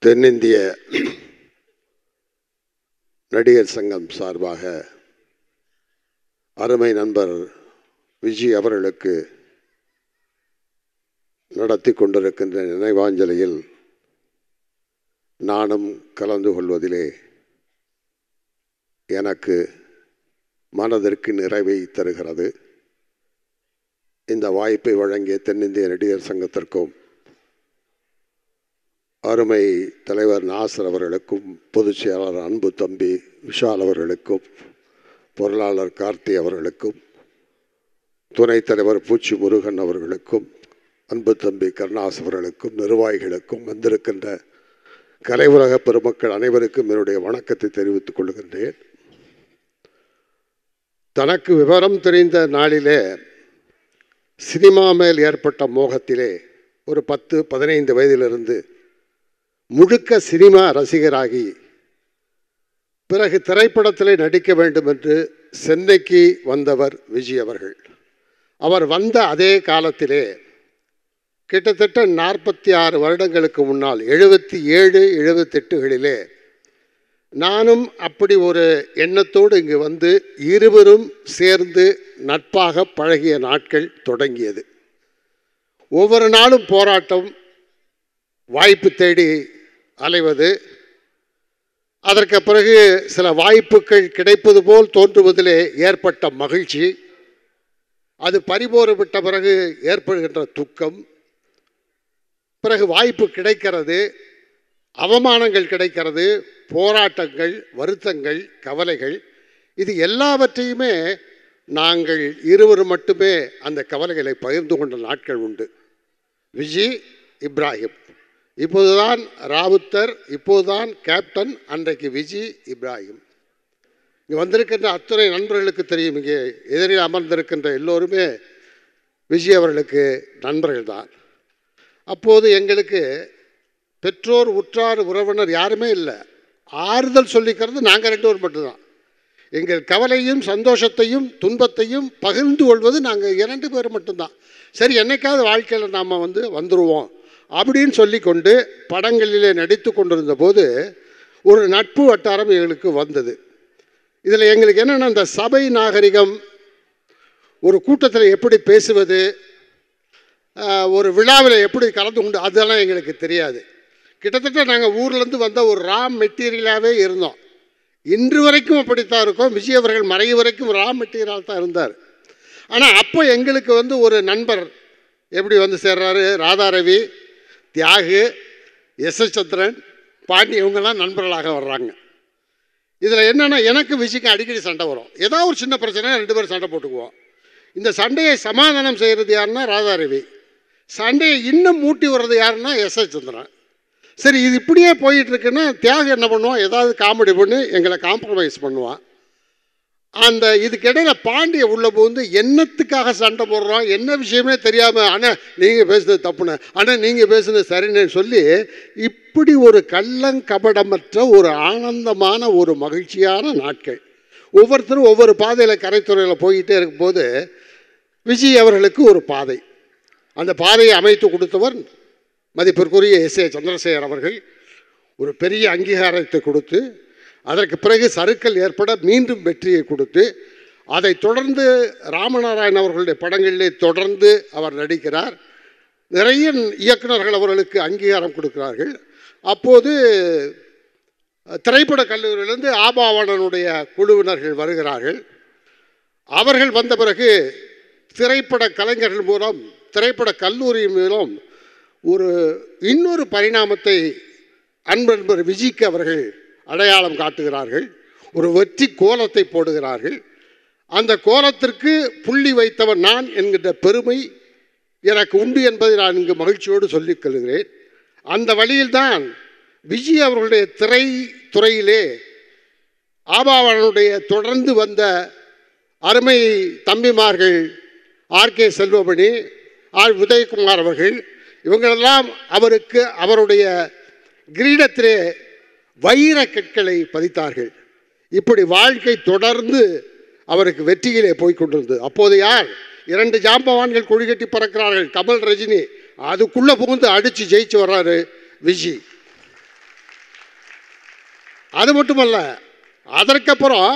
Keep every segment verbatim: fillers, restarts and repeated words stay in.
தென்னிந்திய நடிகர் சங்கம் சார்பாக அருமை நண்பர் விஜய் அவர்களுக்கு நடத்தி கொண்டிருக்கின்ற நினைவாஞ்சலியில் நானும் கலந்து கொள்வதிலே எனக்கு மனதிற்கு நிறைவை தருகிறது. இந்த வாய்ப்பை வழங்கிய தென்னிந்திய நடிகர் சங்கத்திற்கும் அருமை தலைவர் நாசர் அவர்களுக்கும் பொதுச் செயலாளர் அன்பு தம்பி விஷால் அவர்களுக்கும் பொருளாளர் கார்த்தி அவர்களுக்கும் துணைத் தலைவர் பூச்சி முருகன் அவர்களுக்கும் அன்பு தம்பி கருணாஸ் அவர்களுக்கும் நிர்வாகிகளுக்கும் வந்திருக்கின்ற கலை உலக பெருமக்கள் அனைவருக்கும் என்னுடைய வணக்கத்தை தெரிவித்துக் கொள்கின்றேன். தனக்கு விவரம் தெரிந்த நாளிலே சினிமா மேல் ஏற்பட்ட மோகத்திலே ஒரு பத்து பதினைந்து வயதிலிருந்து முழுக்க சினிமா ரசிகராகி பிறகு திரைப்படத்திலே நடிக்க வேண்டும் என்று சென்னைக்கு வந்தவர் விஜய் அவர்கள். அவர் வந்த அதே காலத்திலே கிட்டத்தட்ட நாற்பத்தி ஆறு வருடங்களுக்கு முன்னால் எழுபத்தி ஏழு எழுபத்தெட்டுகளிலே நானும் அப்படி ஒரு எண்ணத்தோடு இங்கு வந்து இருவரும் சேர்ந்து நட்பாக பழகிய நாட்கள் தொடங்கியது. ஒவ்வொரு நாளும் போராட்டம், வாய்ப்பு தேடி அலைவது, அதற்கு பிறகு சில வாய்ப்புகள் கிடைப்பது போல் தோன்றுவதிலே ஏற்பட்ட மகிழ்ச்சி, அது பறிபோய்விட்ட பிறகு ஏற்படுகின்ற துக்கம், பிறகு வாய்ப்பு கிடைக்கிறது, அவமானங்கள் கிடைக்கிறது, போராட்டங்கள், வருத்தங்கள், கவலைகள், இது எல்லாவற்றையுமே நாங்கள் இருவரும் மட்டுமே அந்த கவலைகளை பகிர்ந்து கொண்ட நாட்கள் உண்டு. விஜய், இப்ராஹிம், இப்போதுதான் ராவுத்தர், இப்போதுதான் கேப்டன், அன்றைக்கு விஜய், இப்ராஹிம். இங்கே வந்திருக்கின்ற அத்துணை நண்பர்களுக்கு தெரியும், இங்கே எதிரில் அமர்ந்திருக்கின்ற எல்லோருமே விஜய் அவர்களுக்கு நண்பர்கள் தான். அப்போது எங்களுக்கு பெற்றோர், உற்றார், உறவினர் யாருமே இல்லை. ஆறுதல் சொல்லிக்கிறது நாங்கள் ரெண்டு பேர் மட்டும்தான். எங்கள் கவலையும் சந்தோஷத்தையும் துன்பத்தையும் பகிர்ந்து கொள்வது நாங்கள் இரண்டு பேர் மட்டும்தான். சரி, என்னைக்காவது வாழ்க்கையில் நாம் வந்து வந்துடுவோம் அப்படின்னு சொல்லி கொண்டு படங்களிலே நடித்து கொண்டிருந்த போது ஒரு நட்பு வட்டாரம் எங்களுக்கு வந்தது. இதில் எங்களுக்கு என்னென்னா, இந்த சபை நாகரிகம், ஒரு கூட்டத்தில் எப்படி பேசுவது, ஒரு விழாவில் எப்படி கலந்து கொண்டு, அதெல்லாம் எங்களுக்கு தெரியாது. கிட்டத்தட்ட நாங்கள் ஊர்லேருந்து வந்த ஒரு ரா மெட்டீரியலாகவே இருந்தோம். இன்று வரைக்கும் அப்படித்தான் இருக்கோம். விஜய் அவர்கள் மறைவு வரைக்கும் ரா மெட்டீரியல் தான் இருந்தார். ஆனால் அப்போ எங்களுக்கு வந்து ஒரு நண்பர் எப்படி வந்து சேர்றாரு, ராதாரவி, தியாகு, எஸ் எஸ் சந்திரன், பாண்டி, இவங்கெல்லாம் நண்பர்களாக வர்றாங்க. இதில் என்னென்னா, எனக்கு விஜய்க்கு அடிக்கடி சண்டை வரும். ஏதாவது ஒரு சின்ன பிரச்சனை ரெண்டு பேரும் சண்டை போட்டுக்குவோம். இந்த சண்டையை சமாதானம் செய்கிறது யாருன்னா ராதாரவி, சண்டையை இன்னும் மூட்டி வர்றது யாருன்னா எஸ் எஸ் சந்திரன். சரி, இது இப்படியே போயிட்டுருக்குன்னா தியாகு என்ன பண்ணுவான், ஏதாவது காமெடி பண்ணி எங்களை காம்ப்ரமைஸ் பண்ணுவான். அந்த இதுக்கிடையில் பாண்டியை உள்ள போந்து என்னத்துக்காக சண்டை போடுறோம், என்ன விஷயமே தெரியாமல், ஆனால் நீங்கள் பேசுனது தப்புன்னு, ஆனால் நீங்கள் பேசுனது சரின்னு சொல்லி இப்படி ஒரு கள்ளங்கபடமற்ற ஒரு ஆனந்தமான ஒரு மகிழ்ச்சியான நாட்கள். ஒவ்வொருத்தரும் ஒவ்வொரு பாதையில் கரைத்துறையில் போய்கிட்டே இருக்கும்போது விஜய் அவர்களுக்கு ஒரு பாதை, அந்த பாதையை அமைத்து கொடுத்தவர் மதிப்பிற்குரிய எஸ் ஏ சந்திரசேகர் அவர்கள். ஒரு பெரிய அங்கீகாரத்தை கொடுத்து, அதற்கு பிறகு சறுக்கல் ஏற்பட மீண்டும் வெற்றியை கொடுத்து, அதை தொடர்ந்து ராமநாராயணன் அவர்களுடைய படங்களிலே தொடர்ந்து அவர் நடிக்கிறார். நிறைய இயக்குநர்கள் அவர்களுக்கு அங்கீகாரம் கொடுக்கிறார்கள். அப்போது திரைப்பட கல்லூரியிலிருந்து ஆபாவணனுடைய குழுவினர்கள் வருகிறார்கள். அவர்கள் வந்த பிறகு திரைப்பட கலைஞர்கள் மூலம், திரைப்பட கல்லூரி மூலம் ஒரு இன்னொரு பரிணாமத்தை அன்பர் விஜய்க்கு அவர்கள் அடையாளம் காட்டுகிறார்கள். ஒரு வெற்றி கோலத்தை போடுகிறார்கள். அந்த கோலத்திற்கு புள்ளி வைத்தவன் நான் என்கின்ற பெருமை எனக்கு உண்டு என்பதை நான் இங்கு மகிழ்ச்சியோடு சொல்லிக் கொள்கிறேன். அந்த வழியில்தான் விஜய் அவர்களுடைய திரைத்துறையிலே ஆபாவனுடைய தொடர்ந்து வந்த அருமை தம்பிமார்கள் R K Selvamani, R Udhayakumar அவர்கள், இவங்களெல்லாம் அவருக்கு அவருடைய கிரீடத்திலே வைர கற்களை பதித்தார்கள். இப்படி வாழ்க்கை தொடர்ந்து அவருக்கு வெற்றியிலே போய்கொண்டிருந்தது. அப்போது யார், இரண்டு ஜாம்பவான்கள் கொடி கட்டி பறக்கிறார்கள், கமல், ரஜினி. அதுக்குள்ளே புகுந்து அடித்து ஜெயிச்சு வர்றாரு விஜய். அது மட்டுமல்ல, அதற்கப்புறம்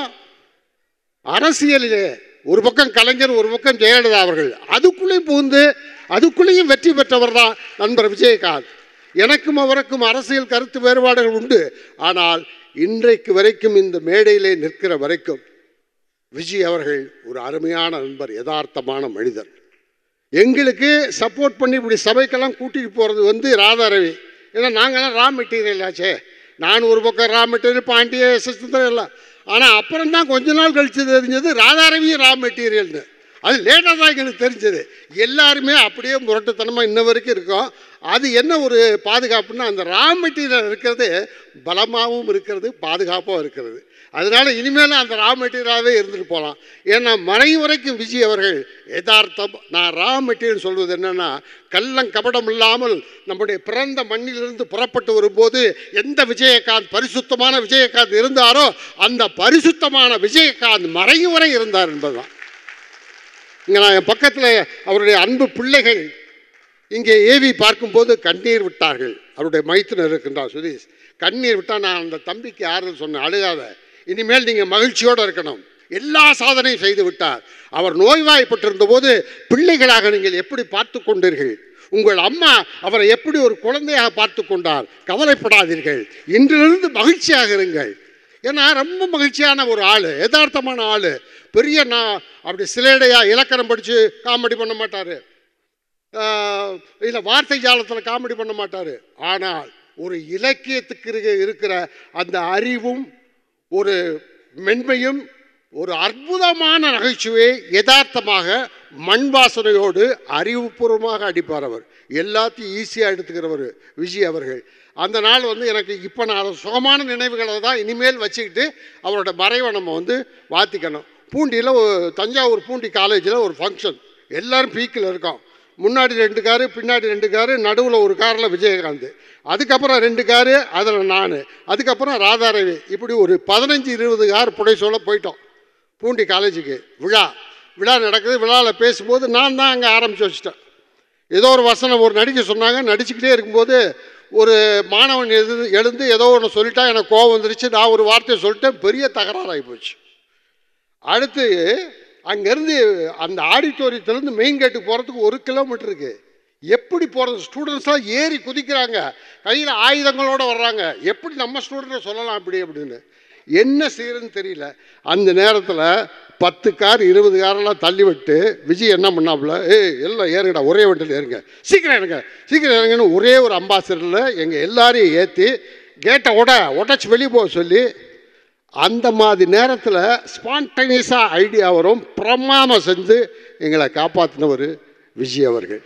அரசியலிலே ஒரு பக்கம் கலைஞர், ஒரு பக்கம் ஜெயலலிதா அவர்கள், அதுக்குள்ளேயும் புகுந்து அதுக்குள்ளேயும் வெற்றி பெற்றவர் தான் நண்பர் விஜயகாந்த். எனக்கும் அவருக்கும் அரசியல் கருத்து வேறுபாடுகள் உண்டு. ஆனால் இன்றைக்கு வரைக்கும் இந்த மேடையிலே நிற்கிற வரைக்கும் விஜய் அவர்கள் ஒரு அருமையான நண்பர், யதார்த்தமான மனிதர். எங்களுக்கு சப்போர்ட் பண்ணி இப்படி சபைக்கெல்லாம் கூட்டிகிட்டு போகிறது வந்து ராதாரவி. ஏன்னா நாங்கள்லாம் ரா மெட்டீரியல் ஆச்சே. நான் ஒரு பக்கம் ரா மெட்டீரியல், பாண்டிய சிஸ்டம் எல்லாம். ஆனால் அப்புறம் தான் கொஞ்ச நாள் கழித்து தெரிஞ்சது ராதாரவியும் ரா மெட்டீரியல்னு. அது லேட்டாக தான் எங்களுக்கு தெரிஞ்சது. எல்லாருமே அப்படியே முரட்டுத்தனமாக இன்ன வரைக்கும் இருக்கோம். அது என்ன ஒரு பாதுகாப்புன்னா, அந்த ரா மெட்டீரியல் இருக்கிறது பலமாகவும் இருக்கிறது, பாதுகாப்பாகவும் இருக்கிறது. அதனால் இனிமேலும் அந்த ரா மெட்டீரியலாகவே இருந்துட்டு போகலாம். ஏன்னா மறையும் வரைக்கும் விஜய் அவர்கள் யதார்த்தம். நான் ரா மெட்டீரியல் சொல்வது என்னென்னா, கள்ளம் கபடம் இல்லாமல் நம்முடைய பிறந்த மண்ணிலிருந்து புறப்பட்டு வரும்போது எந்த விஜயகாந்த் பரிசுத்தமான விஜயகாந்த் இருந்தாரோ அந்த பரிசுத்தமான விஜயகாந்த் மறையும் வரை இருந்தார் என்பதுதான். இங்கே நான் என் பக்கத்தில் அவருடைய அன்பு பிள்ளைகள் இங்கே ஏவி பார்க்கும்போது கண்ணீர் விட்டார்கள். அவருடைய மைத்துனர் இருக்கின்றார் சுதீஷ். கண்ணீர் விட்டால் நான் அந்த தம்பிக்கு ஆறுதல் சொன்னேன், அழுகாத, இனிமேல் நீங்கள் மகிழ்ச்சியோடு இருக்கணும். எல்லா சாதனையும் செய்து விட்டார். அவர் நோய்வாய்ப்பட்டிருந்த போது பிள்ளைகளாக நீங்கள் எப்படி பார்த்து கொண்டீர்கள்? உங்கள் அம்மா அவரை எப்படி ஒரு குழந்தையாக பார்த்து கொண்டார். கவலைப்படாதீர்கள், இன்றிலிருந்து மகிழ்ச்சியாக இருங்கள். ஏன்னா ரொம்ப மகிழ்ச்சியான ஒரு ஆள், யதார்த்தமான ஆள். பெரிய நான் அப்படி சிலேடையாக இலக்கணம் படித்து காமெடி பண்ண மாட்டார், இல்லை வார்த்தை ஜாலத்தில் காமெடி பண்ண மாட்டார். ஆனால் ஒரு இலக்கியத்துக்கு இருக்கிற அந்த அறிவும் ஒரு மென்மையும் ஒரு அற்புதமான நகைச்சுவை யதார்த்தமாக மண் வாசனையோடு அறிவுபூர்வமாக அடிப்பார். அவர் எல்லாத்தையும் ஈஸியாக எடுத்துக்கிறவர் விஜய் அவர்கள். அந்த நாள் வந்து எனக்கு இப்போ நான் சுகமான நினைவுகளை தான் இனிமேல் வச்சுக்கிட்டு அவரோட மறைவை நம்ம வந்து வாத்திக்கணும். பூண்டியில் தஞ்சாவூர் பூண்டி காலேஜில் ஒரு ஃபங்க்ஷன், எல்லோரும் பீக்கில் இருக்கோம். முன்னாடி ரெண்டு காரு, பின்னாடி ரெண்டு காரு, நடுவில் ஒரு காரில் விஜயகாந்த், அதுக்கப்புறம் ரெண்டு காரு, அதில் நான், அதுக்கப்புறம் ராதாரவி, இப்படி ஒரு பதினஞ்சு இருபது கார் புடைசோல போயிட்டோம் பூண்டி காலேஜுக்கு. விழா விழா நடக்குது. விழாவில் பேசும்போது நான் தான் அங்கே ஆரம்பித்து வச்சுட்டேன். ஏதோ ஒரு வசனம் ஒரு நடிக்க சொன்னாங்க. நடிச்சுக்கிட்டே இருக்கும்போது ஒரு மாணவன் எது எழுந்து ஏதோ ஒன்று சொல்லிட்டா எனக்கு கோவம் வந்துருச்சு. நான் ஒரு வார்த்தையை சொல்லிட்டேன், பெரிய தகராறாகி போச்சு. அடுத்து அங்கேருந்து அந்த ஆடிட்டோரியத்திலேருந்து மெயின் கேட்டுக்கு போகிறதுக்கு ஒரு கிலோமீட்டர் இருக்குது. எப்படி போகிறது? ஸ்டூடெண்ட்ஸ்லாம் ஏறி குதிக்கிறாங்க, கையில் ஆயுதங்களோடு வர்றாங்க. எப்படி நம்ம ஸ்டூடெண்ட்டை சொல்லலாம் அப்படி அப்படின்னு? என்ன செய்யறதுன்னு தெரியல. அந்த நேரத்தில் பத்து கார் இருபது காரெல்லாம் தள்ளி விட்டு விஜய் என்ன பண்ணாப்புல, ஏய் எல்லாம் ஏறுங்கடா, ஒரே வண்டியில் ஏறுங்க, சீக்கிரம் ஏறுங்க சீக்கிரம் ஏறுங்கன்னு ஒரே ஒரு அம்பாசிடரில் எங்கள் எல்லாரையும் ஏற்றி கேட்டை உட உடச்சி வெளியே போக சொல்லி, அந்த மாதிரி நேரத்தில் ஸ்பான்டேனியஸாக ஐடியா வரும், பிரமாதம் செஞ்சு எங்களை காப்பாற்றினவர் விஜய் அவர்கள்.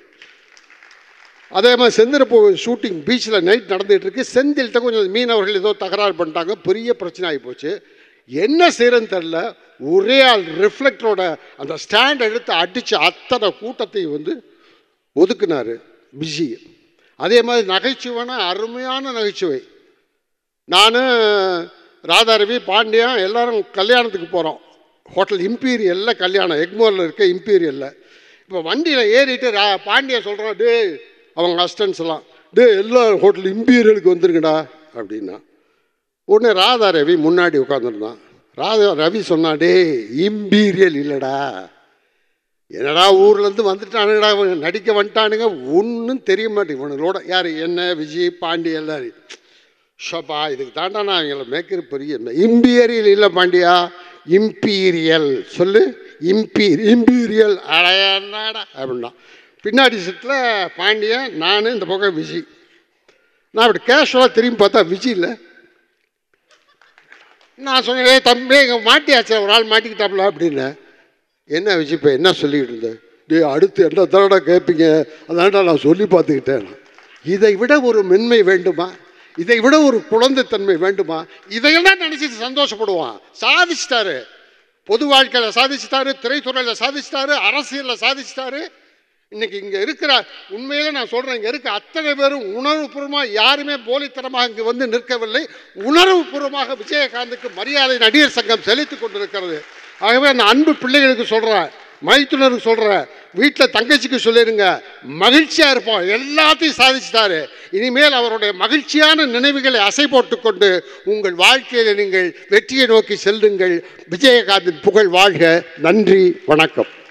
அதே மாதிரி செந்திரப்பூ ஷூட்டிங் பீச்சில் நைட் நடந்துகிட்ருக்கு. செந்தில்கிட்ட கொஞ்சம் மீனவர்கள் ஏதோ தகராறு பண்ணிட்டாங்க, பெரிய பிரச்சனை ஆகி போச்சு. என்ன செய்கிறேன்னு தெரில, ஒரே ஆள் ரிஃப்ளெக்டரோட அந்த ஸ்டாண்ட் எடுத்து அடித்து அத்தனை கூட்டத்தையும் வந்து ஒதுக்குனார் விஜய். அதே மாதிரி நகைச்சுவைனா அருமையான நகைச்சுவை. நான் ராதாரவி பாண்டியா எல்லாரும் கல்யாணத்துக்கு போகிறோம். ஹோட்டல் இம்பீரியலில் கல்யாணம், எக்மோரில் இருக்க இம்பீரியலில். இப்போ வண்டியில் ஏறிட்டு ரா பாண்டியா சொல்கிறான், டே அவங்க அசிஸ்டன்ஸ் எல்லாம், டே எல்லாம் ஹோட்டல் இம்பீரியலுக்கு வந்துருங்கடா அப்படின்னா. உடனே ராதா ரவி முன்னாடி உட்காந்துருந்தான். ராதா ரவி சொன்னா, டே இம்பீரியல் இல்லைடா, என்னடா ஊர்லேருந்து வந்துட்டானுங்கடா, நடிக்க வந்துட்டானுங்க, ஒன்றும் தெரிய மாட்டேங்குது இவனோட. யார்? என்ன விஜய் பாண்டியா எல்லாரும். ஷோப்பா இதுக்கு தாண்டா நான் எங்களை மேய்க்கிற பெரிய இம்பீரியல் இல்லை பாண்டியா, இம்பீரியல் சொல்லு, இம்பீர் இம்பீரியல் அடையாடா அப்படின்னா. பின்னாடி செட்டில் பாண்டியன், நான், இந்த பக்கம் விஜய். நான் அப்படி கேஷுவலாக திரும்பி பார்த்தா விஜய் இல்லை. நான் சொன்னேன், தம்பி இங்கே மாட்டியாச்சு, ஒரு ஆள் மாட்டிக்கிட்டாப்ல அப்படின்னு. என்ன விஜய் இப்போ என்ன சொல்லிக்கிட்டு இருந்தேன்? டே அடுத்து என்ன தடவை கேட்பீங்க, அதான்டா நான் சொல்லி பார்த்துக்கிட்டேன். இதை விட ஒரு மென்மை வேண்டுமா? இதை விட ஒரு குழந்தைத்தன்மை வேண்டுமா? இதையெல்லாம் நினச்சிட்டு சந்தோஷப்படுவான். சாதிச்சிட்டாரு, பொது வாழ்க்கையில் சாதிச்சிட்டாரு, திரைத்துறையில் சாதிச்சிட்டாரு, அரசியலில் சாதிச்சிட்டாரு. இன்னைக்கு இங்கே இருக்கிற உண்மையிலே நான் சொல்கிறேன், இங்கே இருக்க அத்தனை பேரும் உணர்வுபூர்வமாக, யாருமே போலித்தனமாக இங்கே வந்து நிற்கவில்லை. உணர்வுபூர்வமாக விஜயகாந்துக்கு மரியாதை நடிகர் சங்கம் செலுத்தி கொண்டிருக்கிறது. ஆகவே அந்த அன்பு பிள்ளைகளுக்கு சொல்கிறேன், மைத்துனருக்கு சொல்கிறேன், வீட்டில் தங்கச்சிக்கு சொல்லிடுங்க, மகிழ்ச்சியாக இருப்போம், எல்லாத்தையும் சாதிச்சிட்டாரு. இனிமேல் அவருடைய மகிழ்ச்சியான நினைவுகளை அசை போட்டுக்கொண்டு உங்கள் வாழ்க்கையில் நீங்கள் வெற்றியை நோக்கி செல்லுங்கள். விஜயகாந்தின் புகழ் வாழ்க. நன்றி, வணக்கம்.